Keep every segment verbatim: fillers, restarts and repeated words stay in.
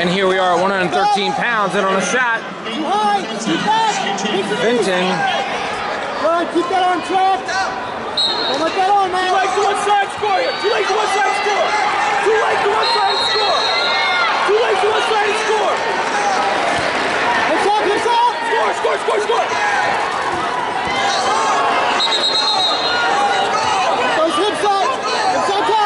And here we are at one hundred thirteen pounds and on a shot. Fenton. Run, keep that on track. Don't let that on, man. Two legs to one side, score here. Two legs to one side, score. Two legs to one side, score. Two legs to one side, score. Hips up, hips up. Score, score, score, score. Those hips up. Hips on top.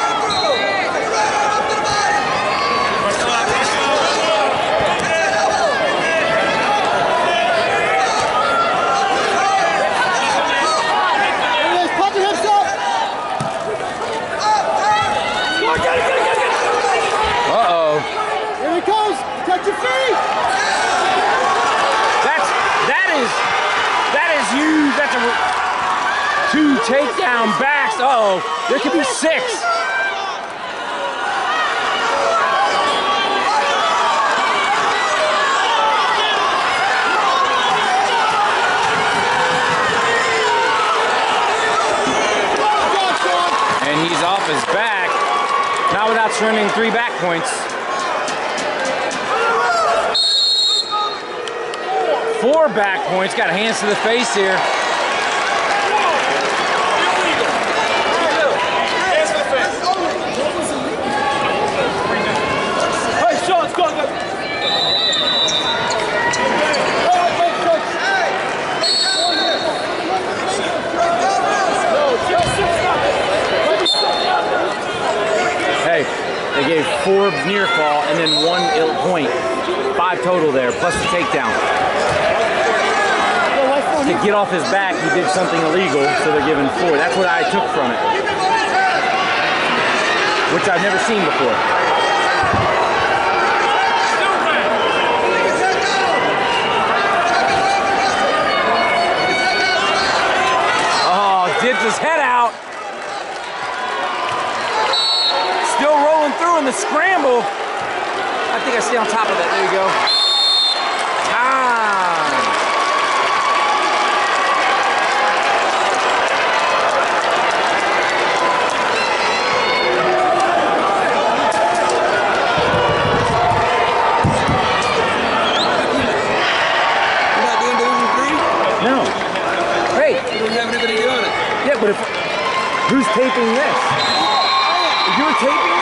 Uh-oh. Here he goes. Touch your feet. That's, that is, that is huge. That's a, two takedown backs. Uh-oh. There could be six. And he's off his back. Not without surrendering three back points. Four back points. Got hands to the face here. Hey, Sean, let's go. Hey, they gave four near fall and then one ill point. Five total there, plus the takedown. To get off his back, he did something illegal, so they're giving four. That's what I took from it. Which I've never seen before. Oh, dips his head out. Still rolling through in the scramble. I think I stay on top of that. There you go. Time. You're not doing division three? No. Hey. You don't have anybody doing it. Yeah, but if who's taping this? You're taping